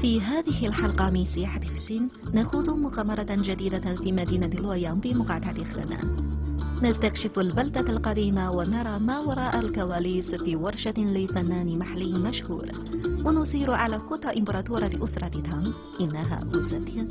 في هذه الحلقة من سياحة في الصين نخوض مغامرة جديدة في مدينة لويان بمقاطعة خنان. نستكشف البلدة القديمة ونرى ما وراء الكواليس في ورشة لفنان محلي مشهور، ونسير على خطى إمبراطورة أسرة تانغ إنها وزاتين.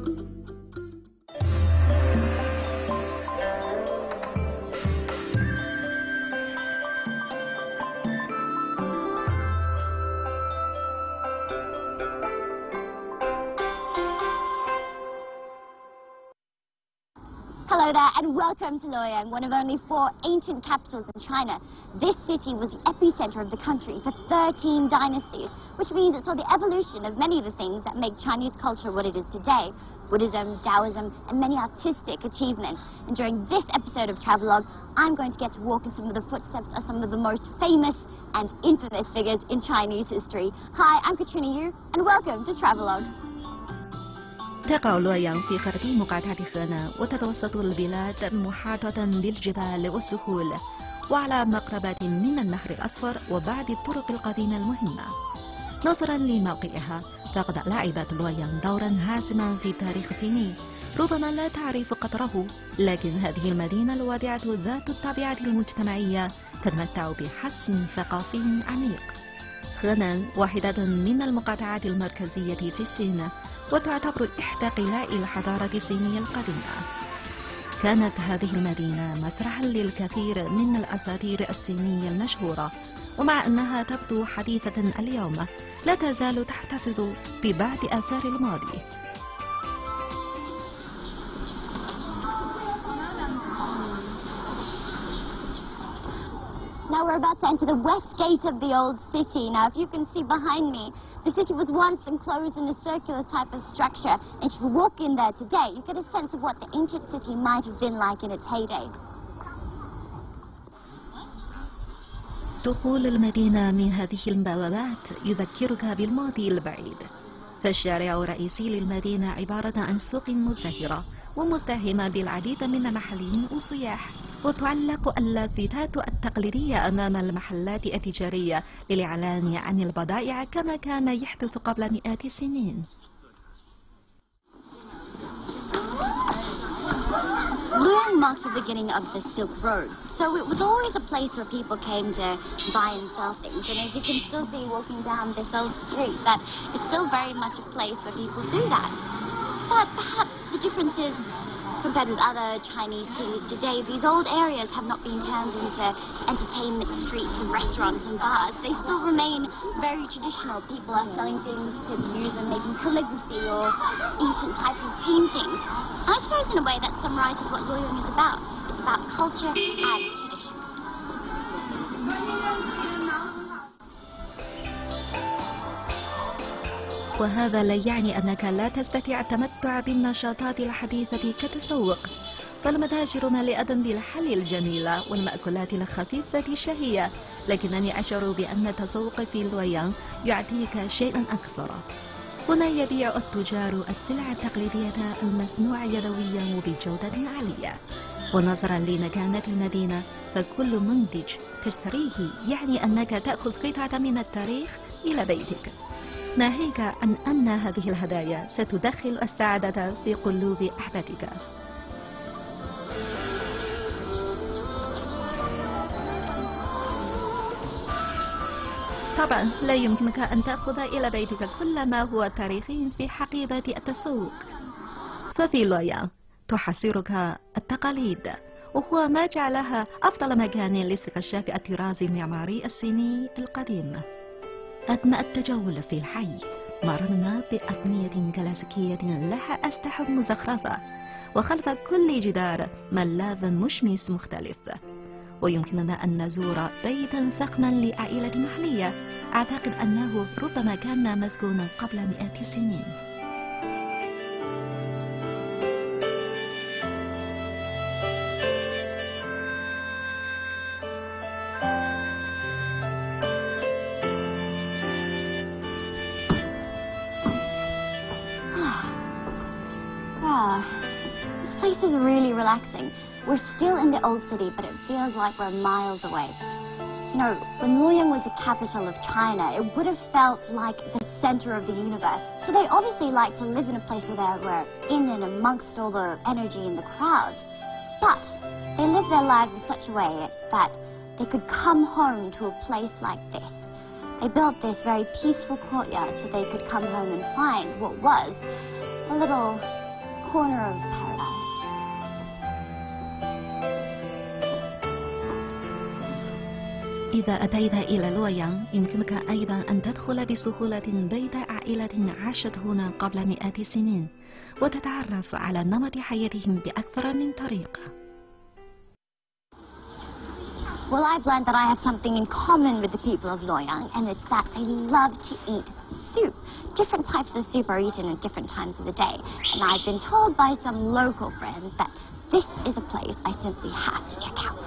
Hello there and welcome to Luoyang, one of only 4 ancient capitals in China. This city was the epicenter of the country for 13 dynasties, which means it saw the evolution of many of the things that make Chinese culture what it is today. Buddhism, Taoism, and many artistic achievements. And during this episode of Travelogue, I'm going to get to walk in some of the footsteps of some of the most famous and infamous figures in Chinese history. Hi, I'm Katrina Yu, and welcome to Travelogue. تقع لويان في غرب مقاطعة خنان، وتتوسط البلاد محاطة بالجبال والسهول وعلى مقربة من النهر الأصفر وبعض الطرق القديمة المهمة. نظرا لموقعها فقد لعبت لويان دورا هاسما في تاريخ الصيني، ربما لا تعرف قدره، لكن هذه المدينة الوادعة ذات الطبيعة المجتمعية تتمتع بحس ثقافي عميق. خنان واحدة من المقاطعات المركزية في الصين، وتعتبر إحدى قلاع الحضارة الصينية القديمة. كانت هذه المدينة مسرحا للكثير من الأساطير الصينية المشهورة، ومع أنها تبدو حديثة اليوم لا تزال تحتفظ ببعض آثار الماضي. Now we're about to enter the west gate of the old city. Now if you can see behind me, the city was once enclosed in a circular type of structure, and if you walk in there today, you get a sense of what the ancient city might have been like in its heyday. دخول المدينة من هذه البوابات يذكرك بالماضي البعيد، فالشارع الرئيسي للمدينة عبارة عن سوق مزدهرة ومزدحمة بالعديد من المحليين والسياح، وتعلق اللافتات التقليدية أمام المحلات التجارية للإعلان عن البضائع كما كان يحدث قبل مئات السنين. Luoyang marked the beginning of the Silk Road, so it was always a place where people came to buy and sell things. And as you can still see walking down this old street, that it's still very much a place where people do that. But perhaps the difference is, compared with other Chinese cities today, these old areas have not been turned into entertainment streets and restaurants and bars. They still remain very traditional. People are selling things to the museum, making calligraphy or ancient type of paintings. And I suppose in a way that summarizes what Luoyang is about. It's about culture and tradition. وهذا لا يعني أنك لا تستطيع التمتع بالنشاطات الحديثة كالتسوق، فالمتاجر مليئة بالحلي الجميلة والمأكولات الخفيفة الشهية، لكنني أشعر بأن التسوق في لويان يعطيك شيئا أكثر. هنا يبيع التجار السلع التقليدية المصنوعة يدويا وبجودة عالية، ونظرا لمكانة المدينة فكل منتج تشتريه يعني أنك تأخذ قطعة من التاريخ إلى بيتك، ناهيك عن أن هذه الهدايا ستدخل السعادة في قلوب أحبابك. طبعا لا يمكنك أن تأخذ إلى بيتك كل ما هو تاريخي في حقيبة التسوق، ففي لويان تحاصرك التقاليد، وهو ما جعلها أفضل مكان لاستكشاف الطراز المعماري الصيني القديم. أثناء التجول في الحي مررنا بأبنية كلاسيكية لها أسطح مزخرفة، وخلف كل جدار ملاذ مشمس مختلف، ويمكننا أن نزور بيتا فخما لعائلة محلية أعتقد أنه ربما كان مسكونا قبل مئات السنين. This place is really relaxing. We're still in the old city, but it feels like we're miles away. You know, when Luoyang was the capital of China, it would have felt like the center of the universe. So they obviously like to live in a place where they were in and amongst all the energy and the crowds. But they live their lives in such a way that they could come home to a place like this. They built this very peaceful courtyard so they could come home and find what was a little corner of paradise. إذا أتيت إلى لويان يمكنك أيضا أن تدخل بسهولة بيت عائلة عاشت هنا قبل مئات السنين وتتعرف على نمط حياتهم بأكثر من طريقة. Well, I've learned that I have something in common with the people of Loyang, and it's that they love to eat soup. Different types of soup are eaten at different times of the day, and I've been told by some local friends that this is a place I simply have to check out.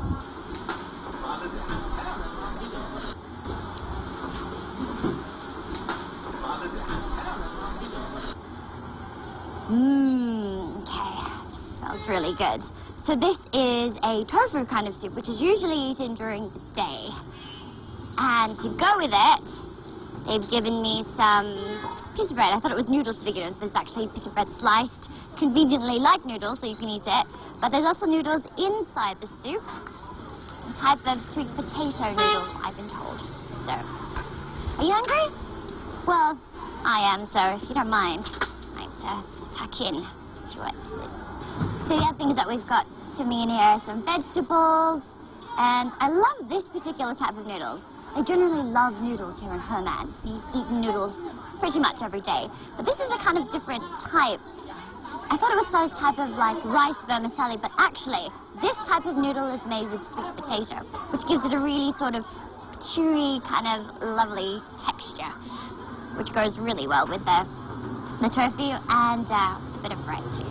Okay, this smells really good. So this is a tofu kind of soup, which is usually eaten during the day. And to go with it, they've given me some piece of bread. I thought it was noodles to begin with, but it's actually a piece of bread sliced conveniently like noodles, so you can eat it. But there's also noodles inside the soup, a type of sweet potato noodles, I've been told. So, are you hungry? Well, I am, so if you don't mind, I'd tuck in to it. So the other thing is that we've got swimming in here some vegetables, and I love this particular type of noodles. I generally love noodles here in Henan. We've eaten noodles pretty much every day, but this is a kind of different type. I thought it was some type of like rice vermicelli, but actually this type of noodle is made with sweet potato, which gives it a really sort of chewy kind of lovely texture, which goes really well with the tofu and a bit of bread too.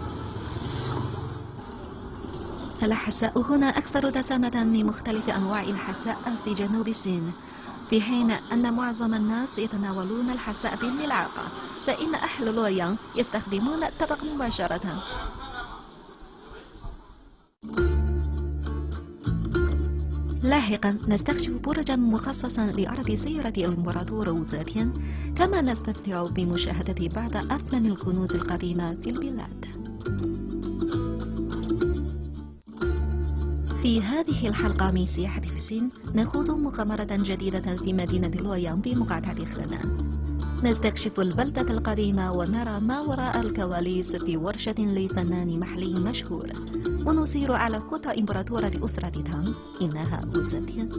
الحساء هنا أكثر دسامة من مختلف أنواع الحساء في جنوب الصين، في حين أن معظم الناس يتناولون الحساء بالملعقة، فإن أهل لويان يستخدمون الطبق مباشرة. لاحقا نستكشف برجا مخصصا لعرض سيرة الإمبراطور ووزاتيان، كما نستمتع بمشاهدة بعض أثمن الكنوز القديمة في البلاد. في هذه الحلقة من سياحة في الصين نخوض مغامرة جديدة في مدينة لويان بمقاطعة خنان. نستكشف البلدة القديمة ونرى ما وراء الكواليس في ورشة لفنان محلي مشهور، ونسير على خطى إمبراطورة أسرة تانغ إنها ووزاتيان.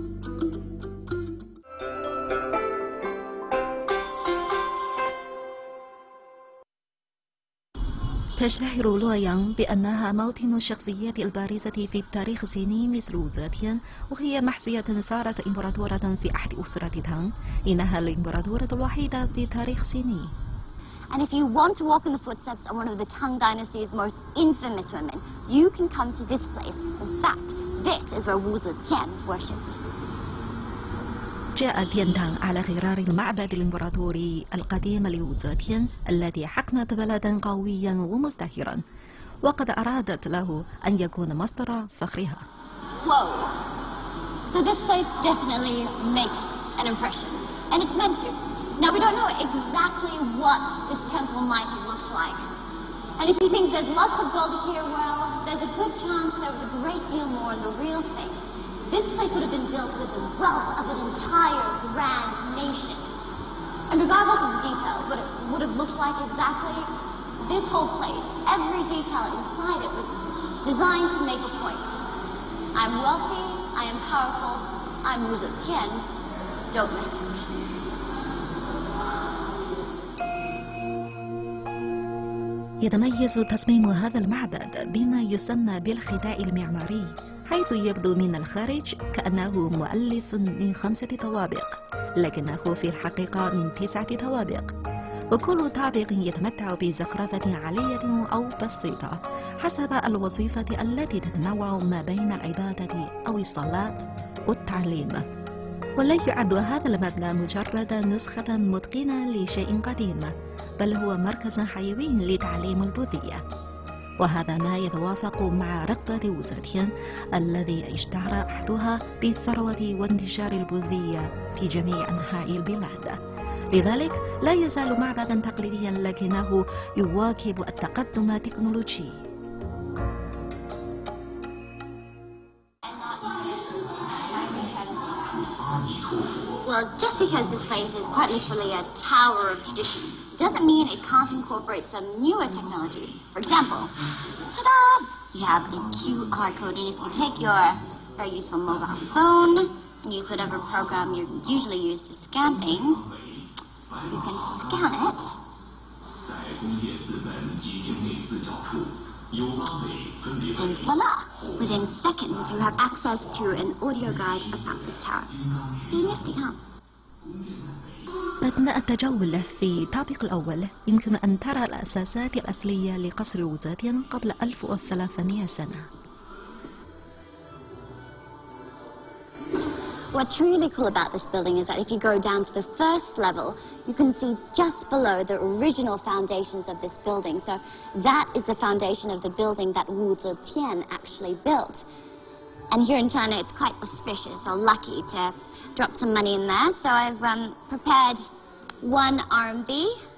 تشتهر لويان بأنها موطن الشخصيات البارزة في التاريخ الصيني مثل ووزاتيان، وهي محظية صارت إمبراطورة في عهد أسرة تانغ. إنها الإمبراطورة الوحيدة في تاريخ صيني. And if you want to walk in the footsteps of one of the Tang Dynasty's most infamous women, you can come to this place. In fact, this is where Wu Zetian worshipped. جاء تيانتانغ على غرار المعبد الإمبراطوري القديم لووزاتيان الذي حكمت بلدا قويا ومزدهرا، وقد أرادت له أن يكون مصدر فخرها. Whoa! So this place definitely makes an impression, and it's meant to. Now we don't know exactly what this temple might have looked like, and if you think there's lots of gold here, well, there's a good chance there was a great deal more in the real thing. This place would have been built with the wealth of an entire grand nation. And regardless of the details, what it would have looked like exactly, this whole place, every detail inside it was designed to make a point. I'm wealthy, I am powerful, I'm Wu Zetian, don't mess with me. يتميز تصميم هذا المعبد بما يسمى بالخداع المعماري، حيث يبدو من الخارج كأنه مؤلف من 5 طوابق، لكنه في الحقيقة من 9 طوابق، وكل طابق يتمتع بزخرفة عالية أو بسيطة حسب الوظيفة التي تتنوع ما بين العبادة أو الصلاة والتعليم. ولا يعد هذا المبنى مجرد نسخة متقنة لشيء قديم، بل هو مركز حيوي لتعليم البوذية، وهذا ما يتوافق مع رغبة ووزاتيان الذي اشتهر عهدها بالثروة وانتشار البوذية في جميع أنحاء البلاد، لذلك لا يزال معبدا تقليديا لكنه يواكب التقدم التكنولوجي. Well, just because this place is quite literally a tower of tradition doesn't mean it can't incorporate some newer technologies. For example, ta-da! You have a QR code, and if you take your very useful mobile phone and use whatever program you usually use to scan things, you can scan it. And voila! Within seconds, you have access to an audio guide about this tower. Pretty nifty, huh? أثناء التجول في الطابق الأول يمكن أن ترى الأساسات الأصلية لقصر ووزاتيان قبل 1300 سنة. What's really cool about this building is that if you go down to the first level, you can see just below the original foundations of this building. So that is the foundation of the building that Wu Zetian actually built. And here in China, it's quite auspicious or lucky to drop some money in there. So I've prepared 1 RMB,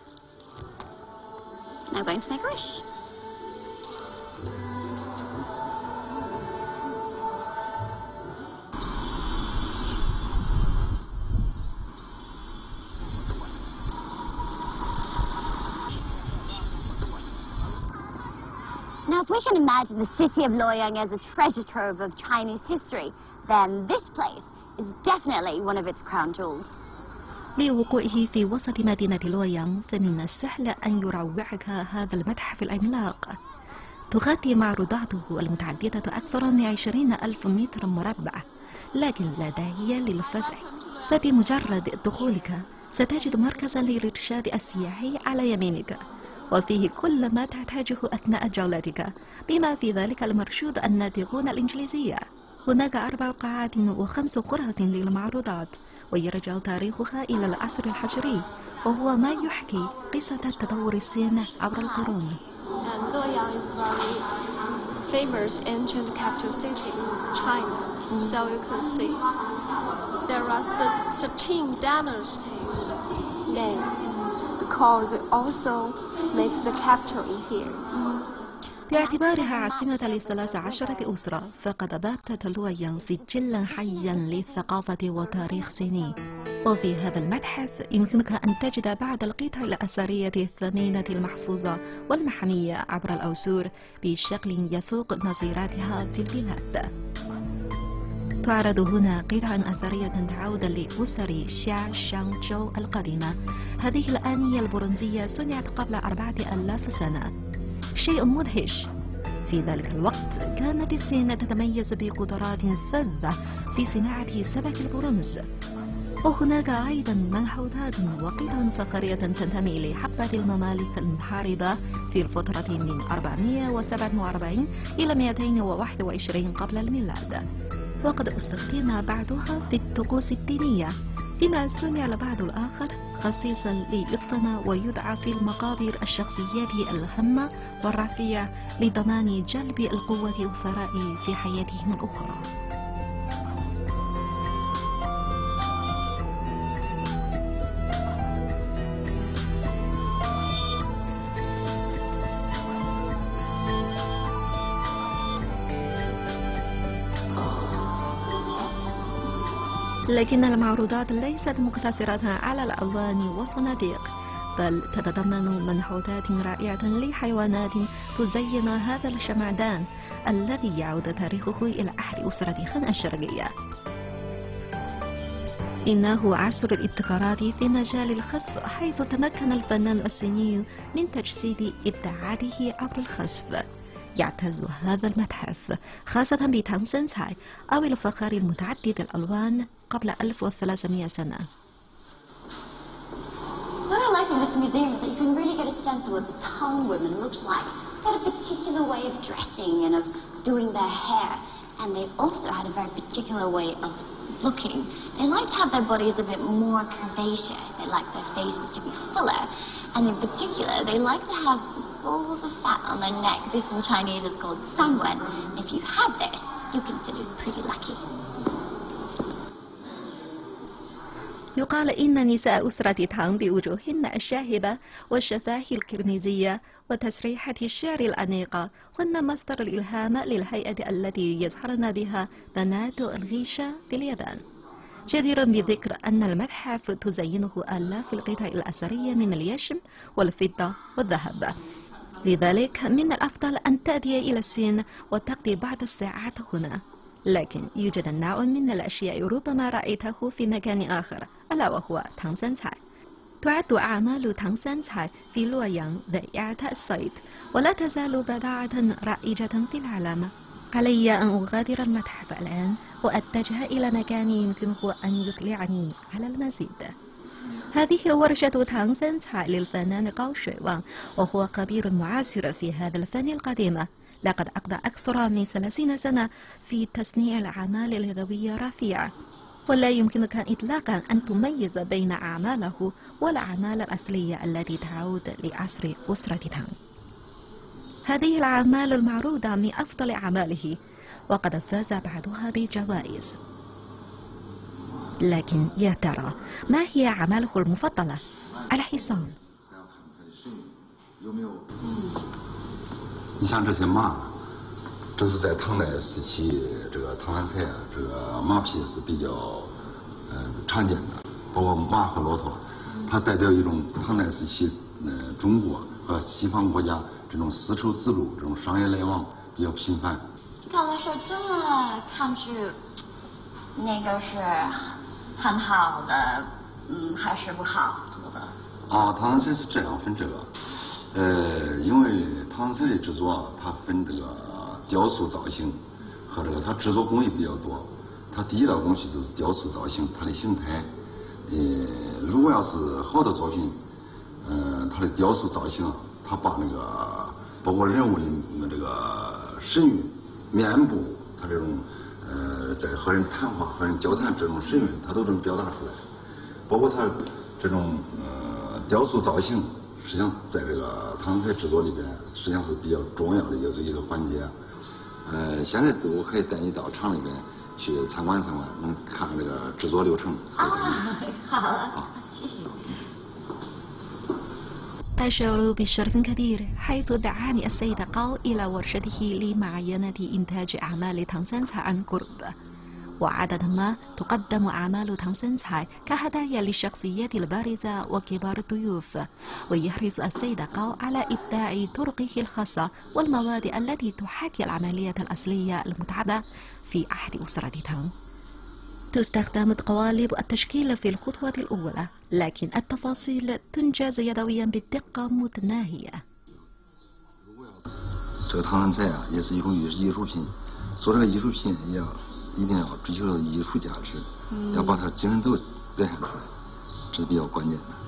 and I'm going to make a wish. Now, if we can imagine the city of Luoyang as a treasure trove of Chinese history, then this place is definitely one of its crown jewels. لوقوعه في وسط مدينة لويانغ فمن السهل أن يروعك هذا المتحف العملاق. تغطي معروضاته المتعددة أكثر من 20,000 متر مربع، لكن لا داعي للفزع، فبمجرد دخولك ستجد مركزا للإرشاد السياحي على يمينك، وفيه كل ما تحتاجه أثناء جولتك، بما في ذلك المرشود الناطقون الإنجليزية. هناك 4 قاعات و5 غرف للمعروضات، ويرجع تاريخها إلى العصر الحجري، وهو ما يحكي قصة تطور الصين عبر القرون. Luoyang is a very famous ancient capital city in China. So you can see there are 13 dynasties named because it also makes the capital in here. باعتبارها عاصمة ل13 أسرة، فقد باتت لويانغ سجلا حيا للثقافة وتاريخ صيني. وفي هذا المتحف يمكنك أن تجد بعض القطع الأثرية الثمينة المحفوظة والمحمية عبر العصور بشكل يفوق نظيراتها في البلاد. تعرض هنا قطع أثرية تعود لأسر شيا شانغ جو القديمة. هذه الآنية البرونزية صنعت قبل 4000 سنة، شيء مدهش. في ذلك الوقت كانت الصين تتميز بقدرات فذة في صناعة سبك البرونز. وهناك أيضا منحوتات وقطع فخارية تنتمي لحقبة الممالك المحاربة في الفترة من 447 إلى 221 قبل الميلاد، وقد استخدم بعضها في الطقوس الدينية، فيما صنع البعض الآخر خصيصا ليدفن ويدعى في المقابر الشخصيات الهامة والرفيع لضمان جلب القوة والثراء في حياتهم الأخرى. لكن المعروضات ليست مقتصرة على الألوان والصناديق، بل تتضمن منحوتات رائعة لحيوانات تزين هذا الشمعدان الذي يعود تاريخه إلى أحد أسرة خان الشرقية. إنه عصر الابتكارات في مجال الخزف، حيث تمكن الفنان الصيني من تجسيد إبداعاته عبر الخزف. يعتز هذا المتحف خاصة بتانغ سنساي أو الفخار المتعدد الألوان قبل 1300 سنة. What I like in this museum is that you can really get a sense of what the Tang women looks like. They had a particular way of dressing and of doing their hair, and they also had a very particular way of looking. They like to have their bodies a bit more curvaceous. They like their faces to be fuller, and in particular, they like to have balls of fat on their neck. This in Chinese is called sangwen. If you had this, you're considered pretty lucky. يقال إن نساء أسرة تانغ بوجوههن الشاهبة والشفاه الكرمزية وتسريحة الشعر الأنيقة هن مصدر الإلهام للهيئة التي يظهرن بها بنات الغيشة في اليابان. جدير بالذكر أن المتحف تزينه آلاف القطع الأثرية من اليشم والفضة والذهب. لذلك من الأفضل أن تأتي إلى الصين وتقضي بعض الساعات هنا. لكن يوجد نوع من الأشياء ربما رأيته في مكان آخر، ألا وهو تانغ سان cai. تعد أعمال تانغ سان cai في لويانغ ذائعة الصيت، ولا تزال بضاعة رائجة في العالم. علي أن أغادر المتحف الآن وأتجه إلى مكان يمكنه أن يطلعني على المزيد. هذه ورشة تانغ سان cai للفنان غاو شويوانغ، وهو خبير معاصر في هذا الفن القديم. لقد أقضى أكثر من 30 سنة في تصنيع الأعمال اليدوية الرفيعة، ولا يمكنك إطلاقا أن تميز بين أعماله والأعمال الأصلية التي تعود لعصر أسرة تانغ. هذه الأعمال المعروضة من أفضل أعماله، وقد فاز بعضها بجوائز. لكن يا ترى ما هي أعماله المفضلة؟ الحصان. 你像这些马，这是在唐代时期，这个唐三彩啊，这个马匹是比较常见的，包括马和骆驼，它代表一种唐代时期中国和西方国家这种丝绸之路这种商业来往比较频繁。 高老师这么看去，那个是很好的，还是不好做的？ 啊，唐三彩是这样分这个。 因为唐三彩的制作啊，它分这个雕塑造型和这个它制作工艺比较多。它第一道工序就是雕塑造型，它的形态。如果要是好的作品，它的雕塑造型，它把那个包括人物的这个神韵、面部，它这种在和人谈话、和人交谈这种神韵，它都能表达出来。包括它这种雕塑造型。 实际上，在这个唐三彩制作里边，实际上是比较重要的一个环节。现在我可以带你到厂里边去参观参观，能看这个制作流程。 好了，谢谢。 أشعر بالشرف كبير حيث دعاني السيد غاو إلى ورشته لمعاينة إنتاج أعمال تانغ سان cai عن قرب. وعادة ما تقدم أعمال تانغ سان cai كهدايا للشخصيات البارزة وكبار الضيوف، ويحرص السيد غاو على إبداع طرقه الخاصة والمواد التي تحاكي العملية الأصلية المتعبة في عهد أسرة تانغ. تستخدم قوالب التشكيل في الخطوة الأولى، لكن التفاصيل تنجز يدويا بدقة متناهية. 这个唐三彩啊，也是一种艺术品。做这个艺术品一定要追求艺术价值，要把它精神都表现出来，这是比较关键的。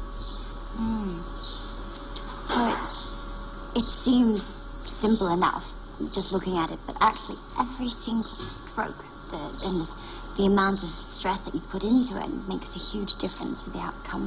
So it seems simple enough, just looking at it, but actually every single stroke, the amount of stress that you put into it makes a huge difference for the outcome.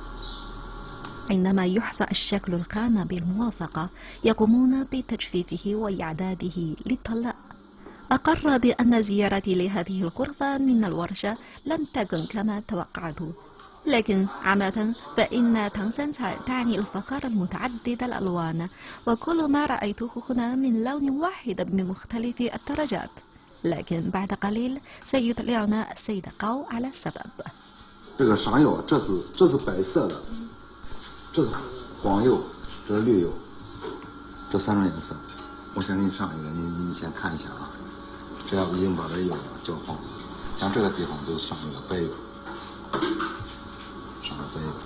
عندما يحصى الشكل الخام بالموافقة يقومون بتجفيفه وإعداده للطلاء. أقر بأن زيارتي لهذه الغرفة من الورشة لم تكن كما توقعت، لكن عامة فإن تانغ سان cai تعني الفخار المتعدد الألوان، وكل ما رأيته هنا من لون واحد بمختلف الدرجات. لكن بعد قليل سيطلعنا السيد غاو على السبب. 这个上釉，这是白色的，这是黄釉，这是绿釉，这三种颜色。我先给你上一个，你先看一下啊。这样已经把这釉焦黄了，像这个地方就上一个白釉，上个白釉。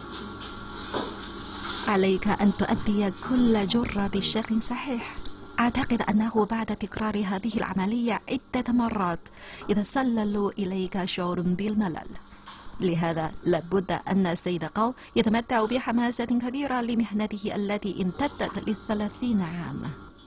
عليك أن تؤدي كل جرة بشكل صحيح. أعتقد أنه بعد تكرار هذه العملية عدة مرات يتسلل إليك شعور بالملل. لهذا لابد أن السيد غاو يتمتع بحماسة كبيرة لمهنته التي امتدت ل30 عام.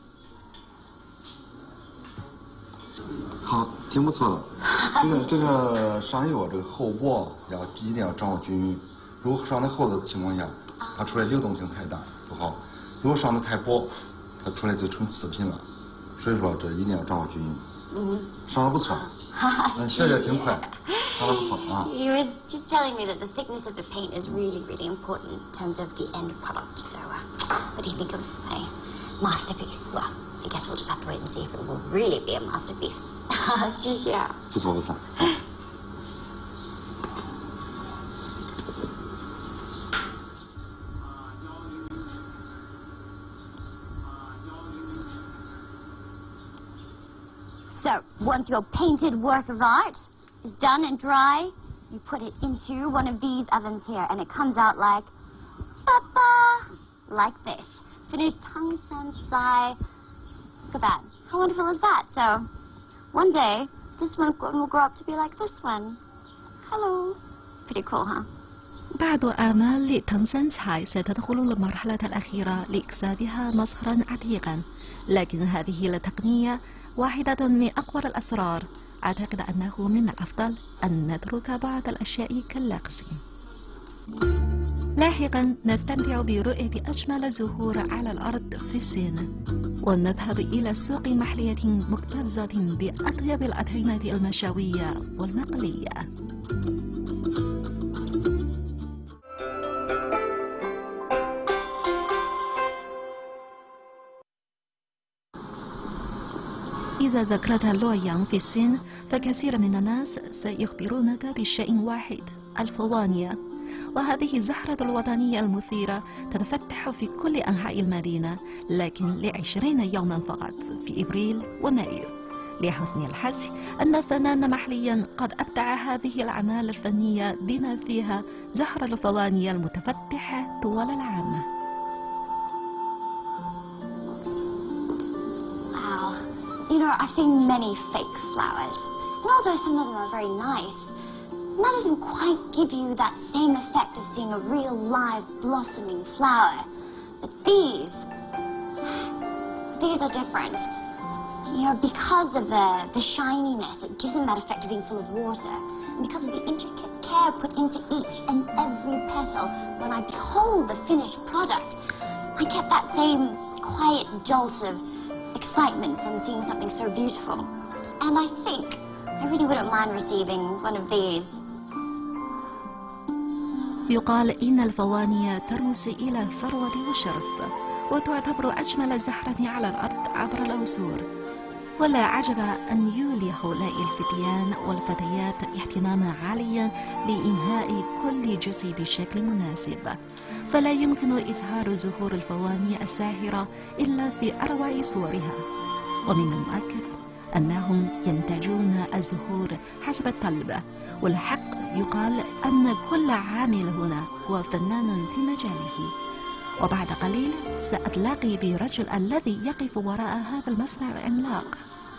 好，挺不错的。这个上釉这个厚薄一定要掌握均匀。如果上的厚的情况下，它出来流动性太大不好；如果上的太薄，它出来就成次品了。所以说这一定要掌握均匀。 上得不错，学得挺快，上得不错啊。 He was just telling me that the thickness of the paint is really, really important in terms of the end product. So, what do you think of my masterpiece? Well, I guess we'll just have to wait and see if it will really be a masterpiece. 谢谢。 不错不错。 So, once your painted work of art is done and dry, you put it into one of these ovens here, and it comes out like, like this. Finished Tang San Sai. Look at that. How wonderful is that? So, one day, this one will grow up to be like this one. Hello. Pretty cool, huh? بعض آمال تانغسان ساي ستدخل المرحلة الأخيرة لإكسابها مصهرا عتيقا، لكن هذه التقنية واحدة من أقوى الأسرار. أعتقد أنه من الأفضل أن نترك بعض الأشياء كاللغز. لاحقا نستمتع برؤية أجمل الزهور على الأرض في الصين، ونذهب إلى سوق محلية مكتظة بأطيب الأطعمة المشوية والمقلية. إذا ذكرت لويانغ في الصين فكثير من الناس سيخبرونك بشيء واحد: الفوانيا. وهذه الزهرة الوطنية المثيرة تتفتح في كل أنحاء المدينة، لكن ل20 يوما فقط في إبريل ومايو. لحسن الحظ أن فنان محليا قد أبدع هذه الأعمال الفنية بما فيها زهرة الفوانيا المتفتحة طوال العام. You know, I've seen many fake flowers, and although some of them are very nice, none of them quite give you that same effect of seeing a real live blossoming flower. But these are different. You know, because of the shininess, it gives them that effect of being full of water. And because of the intricate care put into each and every petal, when I behold the finished product, I get that same quiet jolt of excitement from seeing something so beautiful. And I think I really wouldn't mind receiving one of these. يقال إن الفوانيا ترمز إلى الثروة والشرف، وتعتبر أجمل زهرة على الأرض عبر العصور. ولا عجب أن يولي هؤلاء الفتيان والفتيات اهتماما عاليا لإنهاء كل جزء بشكل مناسب، فلا يمكن إظهار زهور الفوانيا الساحرة إلا في أروع صورها. ومن المؤكد أنهم ينتجون الزهور حسب الطلب، والحق يقال أن كل عامل هنا هو فنان في مجاله. وبعد قليل سأتلاقي برجل الذي يقف وراء هذا المصنع العملاق.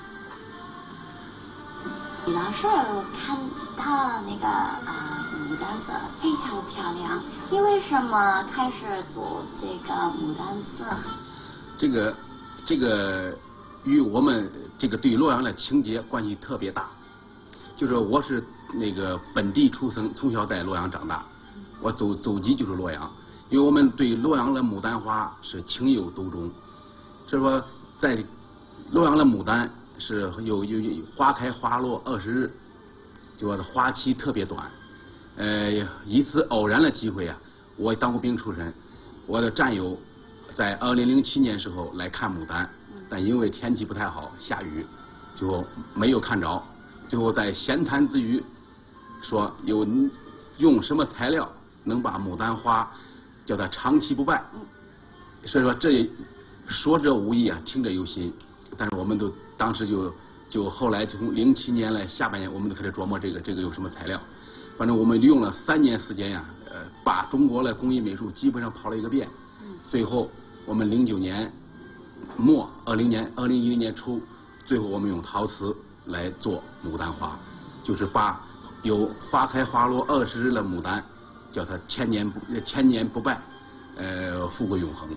李老师，我看到那个牡丹色非常漂亮，你为什么开始做这个牡丹色？ 这个与我们这个对洛阳的情结关系特别大。就是我是那个本地出生，从小在洛阳长大，我祖籍就是洛阳。因为我们对洛阳的牡丹花是情有独钟，所以说在洛阳的牡丹是有花开花落20日，就说花期特别短。一次偶然的机会啊，我当过兵出身，我的战友在2007年时候来看牡丹，但因为天气不太好，下雨，就没有看着。最后在闲谈之余，说用什么材料能把牡丹花叫它长期不败。所以说这说者无意啊，听者有心。但是我们都当时就后来从07年来下半年，我们都开始琢磨这个有什么材料。反正我们用了3年时间呀，把中国的工艺美术基本上跑了一个遍。最后我们09年末2010年初，最后我们用陶瓷来做牡丹花，就是把有花开花落20日的牡丹，叫它千年不败，富贵永恒。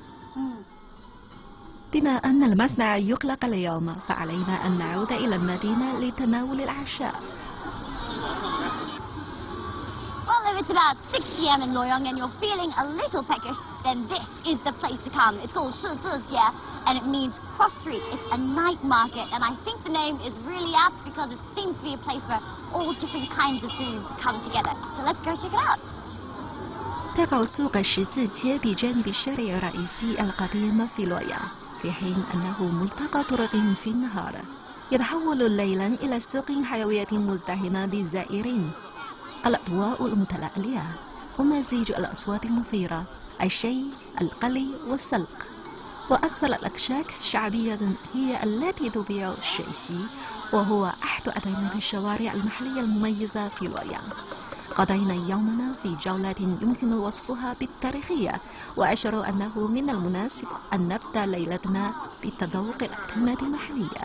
بما أن المصنع يغلق اليوم فعلينا أن نعود إلى المدينة لتناول العشاء. Well, if it's about 6 p.m. in Luoyang and you're feeling a little peckish, then this is the place to come. It's called Shizijie, and it means cross street. It's a night market, and I think the name is really apt because it seems to be a place where all different kinds of foods come together. So let's go check it out. تقع سوق الشيزيجيه بجانب الشارع الرئيسي القديم في لويان، في حين أنه ملتقى طرق في النهار. يتحول ليلا إلى سوق حيوية مزدحمة بالزائرين. الأضواء المتلألئة ومزيج الأصوات المثيرة، الشاي، القلي والسلق. وأكثر الأكشاك شعبية هي التي تبيع الشيسي، وهو أحد أطعمة الشوارع المحلية المميزة في لويان. قضينا يومنا في جولة يمكن وصفها بالتاريخية، وأشعر أنه من المناسب أن نبدأ ليلتنا بتذوق الأطعمة المحلية.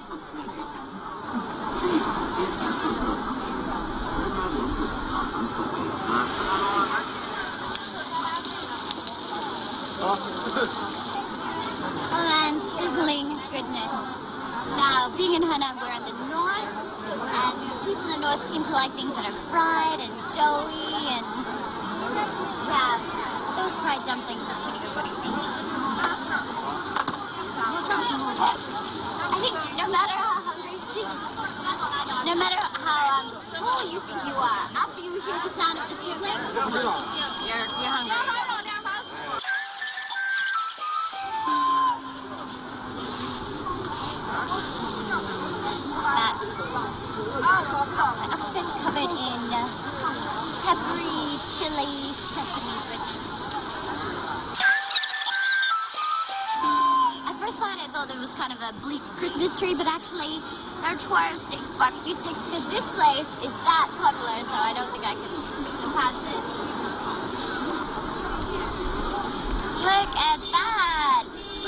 Oh man, sizzling goodness. Now, being in Henan, we're in the north, and people in the north seem to like things that are fried and doughy, and yeah, those fried dumplings are pretty good. What do you think? I think no matter how hungry no matter how full you think you are, after you hear the sound of the sizzling, you're hungry. My octopus covered in peppery, chili, sesame goodness. At first sight, I thought it was kind of a bleak Christmas tree, but actually, they're twirl sticks, barbecue sticks, because this place is that popular, so I don't think I can go past this. Look at that!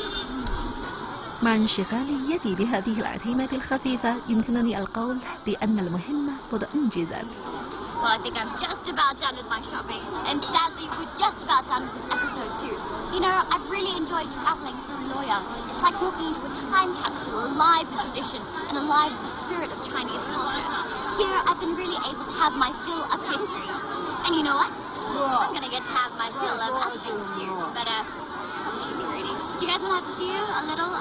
مع انشغال يدي بهذه الأطعمة الخفيفة، يمكنني القول بأن المهمة قد أنجزت. Well, I think I'm just about done with my shopping, and sadly, we're just about done with this episode too. You know, I've really enjoyed traveling through Luoyang. It's like walking into a time capsule, alive with tradition and alive with the spirit of Chinese culture. Here, I've been really able to have my fill of history. And you know what? I'm gonna get to have my fill of other things too, but should be ready. Do you guys want to have a few? A little?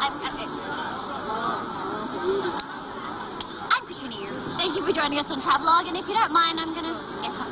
I'm Katrina. Thank you for joining us on Travelog, and if you don't mind, I'm gonna get some.